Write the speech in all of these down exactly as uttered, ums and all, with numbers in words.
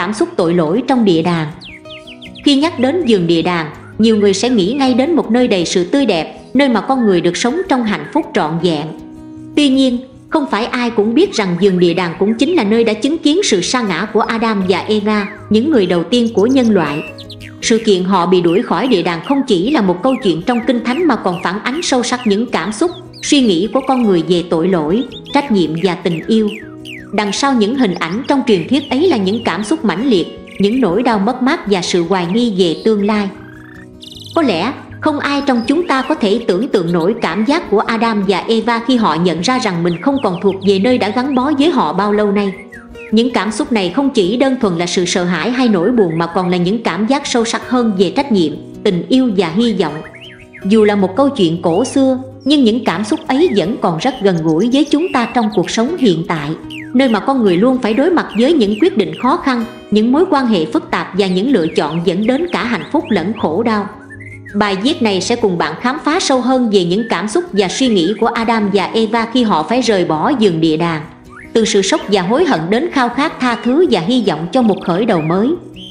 cảm xúc tội lỗi trong địa đàng. Khi nhắc đến giường địa đàng, nhiều người sẽ nghĩ ngay đến một nơi đầy sự tươi đẹp, nơi mà con người được sống trong hạnh phúc trọn vẹn. Tuy nhiên, không phải ai cũng biết rằng giường địa đàng cũng chính là nơi đã chứng kiến sự sa ngã của Adam và Eva, những người đầu tiên của nhân loại. Sự kiện họ bị đuổi khỏi địa đàng không chỉ là một câu chuyện trong Kinh Thánh mà còn phản ánh sâu sắc những cảm xúc, suy nghĩ của con người về tội lỗi, trách nhiệm và tình yêu. Đằng sau những hình ảnh trong truyền thuyết ấy là những cảm xúc mãnh liệt, những nỗi đau mất mát và sự hoài nghi về tương lai. Có lẽ không ai trong chúng ta có thể tưởng tượng nổi cảm giác của Adam và Eva khi họ nhận ra rằng mình không còn thuộc về nơi đã gắn bó với họ bao lâu nay. Những cảm xúc này không chỉ đơn thuần là sự sợ hãi hay nỗi buồn mà còn là những cảm giác sâu sắc hơn về trách nhiệm, tình yêu và hy vọng. Dù là một câu chuyện cổ xưa, nhưng những cảm xúc ấy vẫn còn rất gần gũi với chúng ta trong cuộc sống hiện tại, nơi mà con người luôn phải đối mặt với những quyết định khó khăn, những mối quan hệ phức tạp và những lựa chọn dẫn đến cả hạnh phúc lẫn khổ đau. Bài viết này sẽ cùng bạn khám phá sâu hơn về những cảm xúc và suy nghĩ của Adam và Eva khi họ phải rời bỏ giường địa đàng. Từ sự sốc và hối hận đến khao khát tha thứ và hy vọng cho một khởi đầu mới.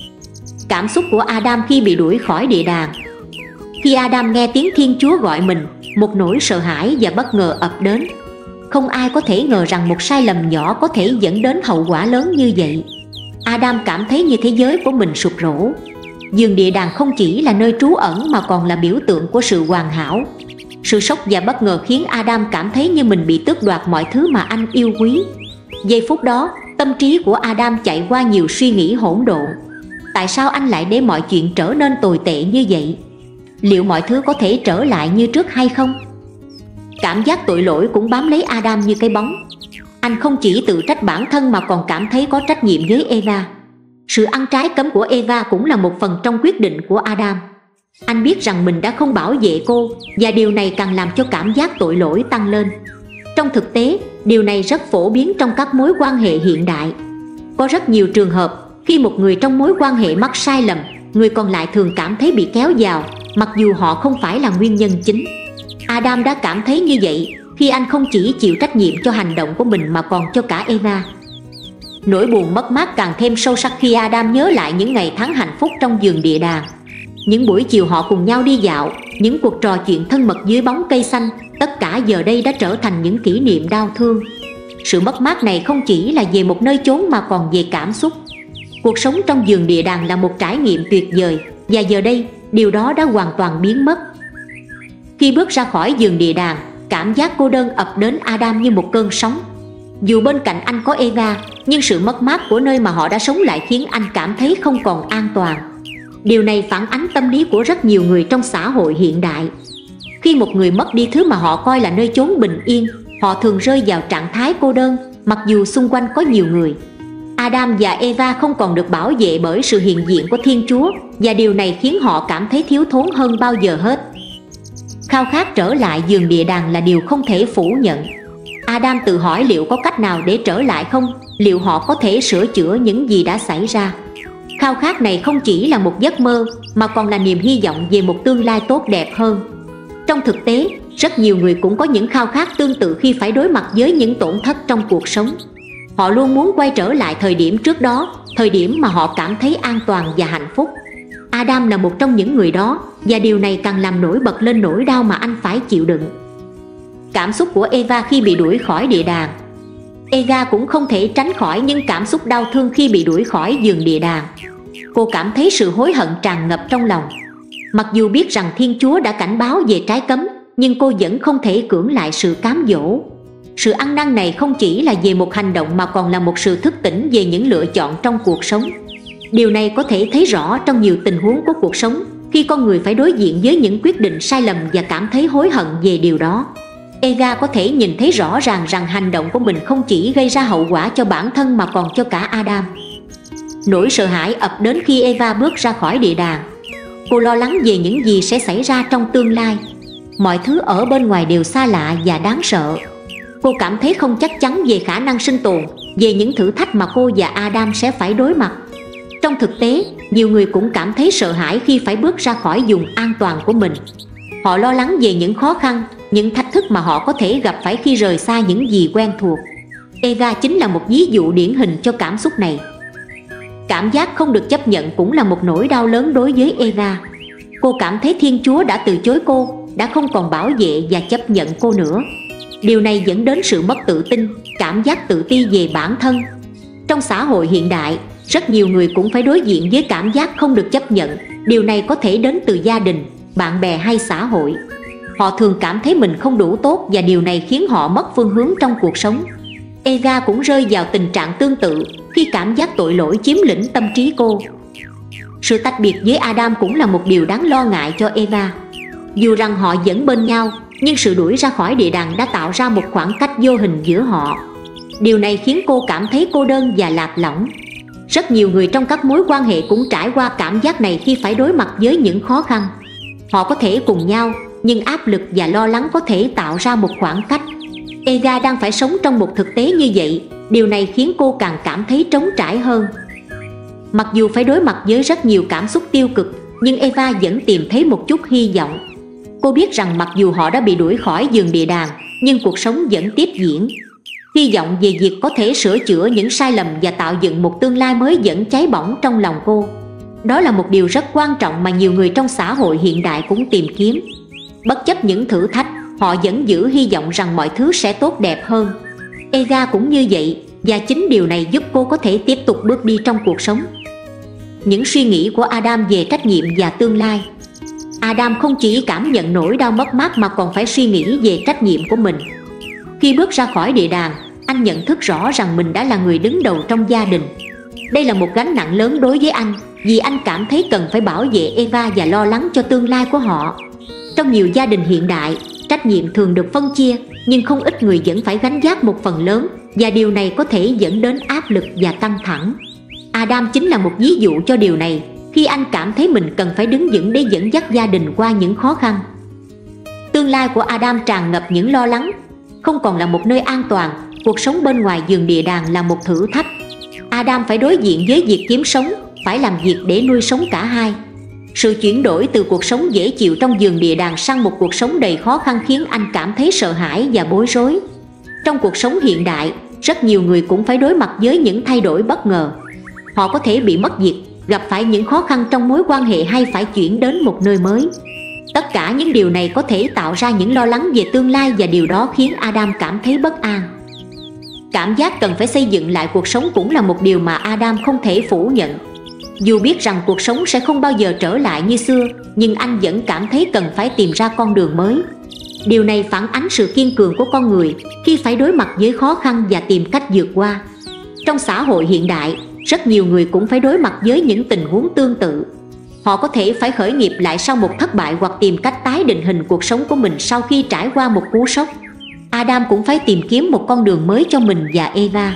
Cảm xúc của Adam khi bị đuổi khỏi địa đàng. Khi Adam nghe tiếng Thiên Chúa gọi mình, một nỗi sợ hãi và bất ngờ ập đến. Không ai có thể ngờ rằng một sai lầm nhỏ có thể dẫn đến hậu quả lớn như vậy. Adam cảm thấy như thế giới của mình sụp đổ. Giường địa đàng không chỉ là nơi trú ẩn mà còn là biểu tượng của sự hoàn hảo. Sự sốc và bất ngờ khiến Adam cảm thấy như mình bị tước đoạt mọi thứ mà anh yêu quý. Giây phút đó, tâm trí của Adam chạy qua nhiều suy nghĩ hỗn độn. Tại sao anh lại để mọi chuyện trở nên tồi tệ như vậy? Liệu mọi thứ có thể trở lại như trước hay không? Cảm giác tội lỗi cũng bám lấy Adam như cái bóng. Anh không chỉ tự trách bản thân mà còn cảm thấy có trách nhiệm với Eva. Sự ăn trái cấm của Eva cũng là một phần trong quyết định của Adam. Anh biết rằng mình đã không bảo vệ cô, và điều này càng làm cho cảm giác tội lỗi tăng lên. Trong thực tế, điều này rất phổ biến trong các mối quan hệ hiện đại. Có rất nhiều trường hợp, khi một người trong mối quan hệ mắc sai lầm, người còn lại thường cảm thấy bị kéo vào, mặc dù họ không phải là nguyên nhân chính. Adam đã cảm thấy như vậy khi anh không chỉ chịu trách nhiệm cho hành động của mình mà còn cho cả Eva. Nỗi buồn mất mát càng thêm sâu sắc khi Adam nhớ lại những ngày tháng hạnh phúc trong giường địa đàng. Những buổi chiều họ cùng nhau đi dạo, những cuộc trò chuyện thân mật dưới bóng cây xanh, tất cả giờ đây đã trở thành những kỷ niệm đau thương. Sự mất mát này không chỉ là về một nơi chốn mà còn về cảm xúc. Cuộc sống trong giường địa đàng là một trải nghiệm tuyệt vời, và giờ đây, điều đó đã hoàn toàn biến mất. Khi bước ra khỏi giường địa đàng, cảm giác cô đơn ập đến Adam như một cơn sóng. Dù bên cạnh anh có Eva, nhưng sự mất mát của nơi mà họ đã sống lại khiến anh cảm thấy không còn an toàn. Điều này phản ánh tâm lý của rất nhiều người trong xã hội hiện đại. Khi một người mất đi thứ mà họ coi là nơi chốn bình yên, họ thường rơi vào trạng thái cô đơn, mặc dù xung quanh có nhiều người. Adam và Eva không còn được bảo vệ bởi sự hiện diện của Thiên Chúa, và điều này khiến họ cảm thấy thiếu thốn hơn bao giờ hết. Khao khát trở lại giường địa đàng là điều không thể phủ nhận. Adam tự hỏi liệu có cách nào để trở lại không, liệu họ có thể sửa chữa những gì đã xảy ra. Khao khát này không chỉ là một giấc mơ, mà còn là niềm hy vọng về một tương lai tốt đẹp hơn. Trong thực tế, rất nhiều người cũng có những khao khát tương tự khi phải đối mặt với những tổn thất trong cuộc sống. Họ luôn muốn quay trở lại thời điểm trước đó, thời điểm mà họ cảm thấy an toàn và hạnh phúc. Adam là một trong những người đó, và điều này càng làm nổi bật lên nỗi đau mà anh phải chịu đựng. Cảm xúc của Eva khi bị đuổi khỏi địa đàng. Eva cũng không thể tránh khỏi những cảm xúc đau thương khi bị đuổi khỏi giường địa đàng. Cô cảm thấy sự hối hận tràn ngập trong lòng. Mặc dù biết rằng Thiên Chúa đã cảnh báo về trái cấm, nhưng cô vẫn không thể cưỡng lại sự cám dỗ. Sự ăn năn này không chỉ là về một hành động mà còn là một sự thức tỉnh về những lựa chọn trong cuộc sống. Điều này có thể thấy rõ trong nhiều tình huống của cuộc sống, khi con người phải đối diện với những quyết định sai lầm và cảm thấy hối hận về điều đó. Eva có thể nhìn thấy rõ ràng rằng hành động của mình không chỉ gây ra hậu quả cho bản thân mà còn cho cả Adam. Nỗi sợ hãi ập đến khi Eva bước ra khỏi địa đàng. Cô lo lắng về những gì sẽ xảy ra trong tương lai. Mọi thứ ở bên ngoài đều xa lạ và đáng sợ. Cô cảm thấy không chắc chắn về khả năng sinh tồn, về những thử thách mà cô và Adam sẽ phải đối mặt. Trong thực tế, nhiều người cũng cảm thấy sợ hãi khi phải bước ra khỏi vùng an toàn của mình. Họ lo lắng về những khó khăn, những thách thức mà họ có thể gặp phải khi rời xa những gì quen thuộc. Eva chính là một ví dụ điển hình cho cảm xúc này. Cảm giác không được chấp nhận cũng là một nỗi đau lớn đối với Eva. Cô cảm thấy Thiên Chúa đã từ chối cô, đã không còn bảo vệ và chấp nhận cô nữa. Điều này dẫn đến sự mất tự tin, cảm giác tự ti về bản thân. Trong xã hội hiện đại, rất nhiều người cũng phải đối diện với cảm giác không được chấp nhận. Điều này có thể đến từ gia đình, bạn bè hay xã hội. Họ thường cảm thấy mình không đủ tốt và điều này khiến họ mất phương hướng trong cuộc sống. Eva cũng rơi vào tình trạng tương tự khi cảm giác tội lỗi chiếm lĩnh tâm trí cô. Sự tách biệt với Adam cũng là một điều đáng lo ngại cho Eva. Dù rằng họ vẫn bên nhau, nhưng sự đuổi ra khỏi địa đàng đã tạo ra một khoảng cách vô hình giữa họ. Điều này khiến cô cảm thấy cô đơn và lạc lõng. Rất nhiều người trong các mối quan hệ cũng trải qua cảm giác này khi phải đối mặt với những khó khăn. Họ có thể cùng nhau, nhưng áp lực và lo lắng có thể tạo ra một khoảng cách. Eva đang phải sống trong một thực tế như vậy, điều này khiến cô càng cảm thấy trống trải hơn. Mặc dù phải đối mặt với rất nhiều cảm xúc tiêu cực, nhưng Eva vẫn tìm thấy một chút hy vọng. Cô biết rằng mặc dù họ đã bị đuổi khỏi giường địa đàng, nhưng cuộc sống vẫn tiếp diễn. Hy vọng về việc có thể sửa chữa những sai lầm và tạo dựng một tương lai mới vẫn cháy bỏng trong lòng cô. Đó là một điều rất quan trọng mà nhiều người trong xã hội hiện đại cũng tìm kiếm. Bất chấp những thử thách, họ vẫn giữ hy vọng rằng mọi thứ sẽ tốt đẹp hơn. Eva cũng như vậy, và chính điều này giúp cô có thể tiếp tục bước đi trong cuộc sống. Những suy nghĩ của Adam về trách nhiệm và tương lai. Adam không chỉ cảm nhận nỗi đau mất mát mà còn phải suy nghĩ về trách nhiệm của mình. Khi bước ra khỏi địa đàng, anh nhận thức rõ rằng mình đã là người đứng đầu trong gia đình. Đây là một gánh nặng lớn đối với anh, vì anh cảm thấy cần phải bảo vệ Eva và lo lắng cho tương lai của họ. Trong nhiều gia đình hiện đại, trách nhiệm thường được phân chia, nhưng không ít người vẫn phải gánh vác một phần lớn, và điều này có thể dẫn đến áp lực và căng thẳng. Adam chính là một ví dụ cho điều này, khi anh cảm thấy mình cần phải đứng vững để dẫn dắt gia đình qua những khó khăn. Tương lai của Adam tràn ngập những lo lắng. Không còn là một nơi an toàn, cuộc sống bên ngoài giường địa đàng là một thử thách. Adam phải đối diện với việc kiếm sống, phải làm việc để nuôi sống cả hai. Sự chuyển đổi từ cuộc sống dễ chịu trong giường địa đàng sang một cuộc sống đầy khó khăn khiến anh cảm thấy sợ hãi và bối rối. Trong cuộc sống hiện đại, rất nhiều người cũng phải đối mặt với những thay đổi bất ngờ. Họ có thể bị mất việc, gặp phải những khó khăn trong mối quan hệ hay phải chuyển đến một nơi mới. Tất cả những điều này có thể tạo ra những lo lắng về tương lai và điều đó khiến Adam cảm thấy bất an. Cảm giác cần phải xây dựng lại cuộc sống cũng là một điều mà Adam không thể phủ nhận. Dù biết rằng cuộc sống sẽ không bao giờ trở lại như xưa, nhưng anh vẫn cảm thấy cần phải tìm ra con đường mới. Điều này phản ánh sự kiên cường của con người khi phải đối mặt với khó khăn và tìm cách vượt qua. Trong xã hội hiện đại, rất nhiều người cũng phải đối mặt với những tình huống tương tự. Họ có thể phải khởi nghiệp lại sau một thất bại hoặc tìm cách tái định hình cuộc sống của mình sau khi trải qua một cú sốc. Adam cũng phải tìm kiếm một con đường mới cho mình và Eva.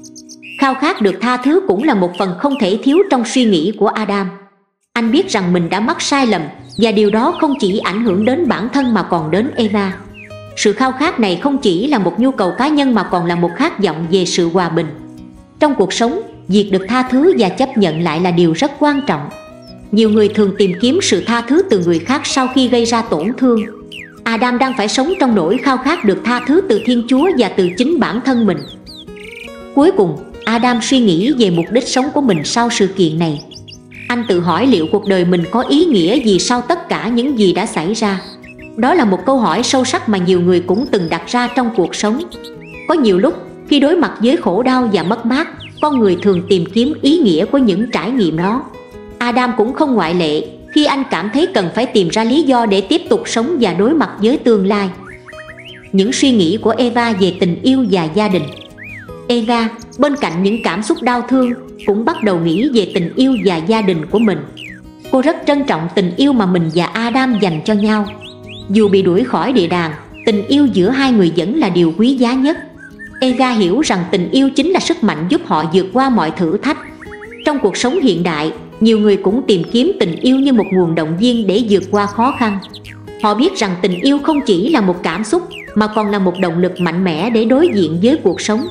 Khao khát được tha thứ cũng là một phần không thể thiếu trong suy nghĩ của Adam. Anh biết rằng mình đã mắc sai lầm, và điều đó không chỉ ảnh hưởng đến bản thân mà còn đến Eva. Sự khao khát này không chỉ là một nhu cầu cá nhân mà còn là một khát vọng về sự hòa bình. Trong cuộc sống, việc được tha thứ và chấp nhận lại là điều rất quan trọng. Nhiều người thường tìm kiếm sự tha thứ từ người khác sau khi gây ra tổn thương. Adam đang phải sống trong nỗi khao khát được tha thứ từ Thiên Chúa và từ chính bản thân mình. Cuối cùng, Adam suy nghĩ về mục đích sống của mình sau sự kiện này. Anh tự hỏi liệu cuộc đời mình có ý nghĩa gì sau tất cả những gì đã xảy ra. Đó là một câu hỏi sâu sắc mà nhiều người cũng từng đặt ra trong cuộc sống. Có nhiều lúc, khi đối mặt với khổ đau và mất mát, con người thường tìm kiếm ý nghĩa của những trải nghiệm đó. Adam cũng không ngoại lệ khi anh cảm thấy cần phải tìm ra lý do để tiếp tục sống và đối mặt với tương lai. Những suy nghĩ của Eva về tình yêu và gia đình. Eva, bên cạnh những cảm xúc đau thương, cũng bắt đầu nghĩ về tình yêu và gia đình của mình. Cô rất trân trọng tình yêu mà mình và Adam dành cho nhau. Dù bị đuổi khỏi địa đàng, tình yêu giữa hai người vẫn là điều quý giá nhất. Eva hiểu rằng tình yêu chính là sức mạnh giúp họ vượt qua mọi thử thách. Trong cuộc sống hiện đại, nhiều người cũng tìm kiếm tình yêu như một nguồn động viên để vượt qua khó khăn. Họ biết rằng tình yêu không chỉ là một cảm xúc, mà còn là một động lực mạnh mẽ để đối diện với cuộc sống.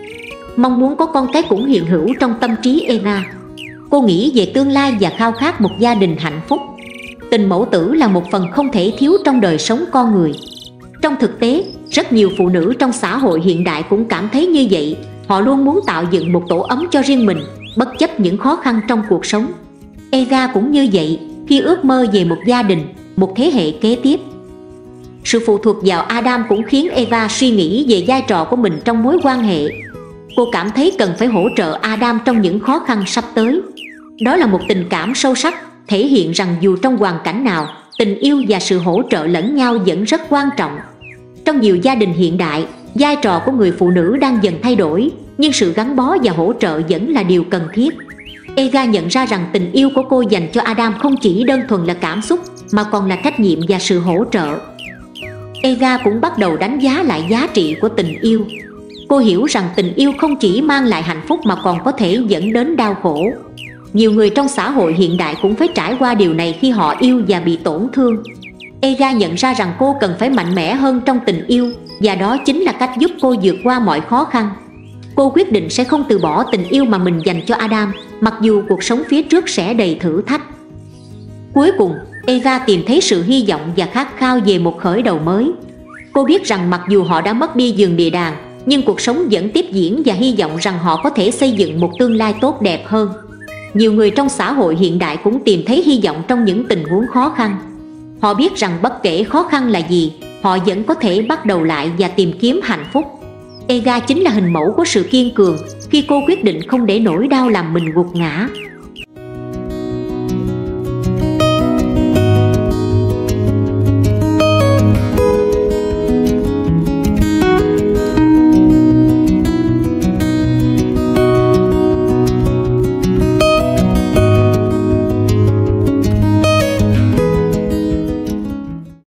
Mong muốn có con cái cũng hiện hữu trong tâm trí Eva. Cô nghĩ về tương lai và khao khát một gia đình hạnh phúc. Tình mẫu tử là một phần không thể thiếu trong đời sống con người. Trong thực tế, rất nhiều phụ nữ trong xã hội hiện đại cũng cảm thấy như vậy. Họ luôn muốn tạo dựng một tổ ấm cho riêng mình, bất chấp những khó khăn trong cuộc sống. Eva cũng như vậy khi ước mơ về một gia đình, một thế hệ kế tiếp. Sự phụ thuộc vào Adam cũng khiến Eva suy nghĩ về vai trò của mình trong mối quan hệ. Cô cảm thấy cần phải hỗ trợ Adam trong những khó khăn sắp tới. Đó là một tình cảm sâu sắc, thể hiện rằng dù trong hoàn cảnh nào, tình yêu và sự hỗ trợ lẫn nhau vẫn rất quan trọng. Trong nhiều gia đình hiện đại, vai trò của người phụ nữ đang dần thay đổi, nhưng sự gắn bó và hỗ trợ vẫn là điều cần thiết. Eva nhận ra rằng tình yêu của cô dành cho Adam không chỉ đơn thuần là cảm xúc, mà còn là trách nhiệm và sự hỗ trợ. Eva cũng bắt đầu đánh giá lại giá trị của tình yêu. Cô hiểu rằng tình yêu không chỉ mang lại hạnh phúc mà còn có thể dẫn đến đau khổ. Nhiều người trong xã hội hiện đại cũng phải trải qua điều này khi họ yêu và bị tổn thương. Eva nhận ra rằng cô cần phải mạnh mẽ hơn trong tình yêu, và đó chính là cách giúp cô vượt qua mọi khó khăn. Cô quyết định sẽ không từ bỏ tình yêu mà mình dành cho Adam, mặc dù cuộc sống phía trước sẽ đầy thử thách. Cuối cùng, Eva tìm thấy sự hy vọng và khát khao về một khởi đầu mới. Cô biết rằng mặc dù họ đã mất đi vườn địa đàng, nhưng cuộc sống vẫn tiếp diễn và hy vọng rằng họ có thể xây dựng một tương lai tốt đẹp hơn. Nhiều người trong xã hội hiện đại cũng tìm thấy hy vọng trong những tình huống khó khăn. Họ biết rằng bất kể khó khăn là gì, họ vẫn có thể bắt đầu lại và tìm kiếm hạnh phúc. Eva chính là hình mẫu của sự kiên cường khi cô quyết định không để nỗi đau làm mình gục ngã.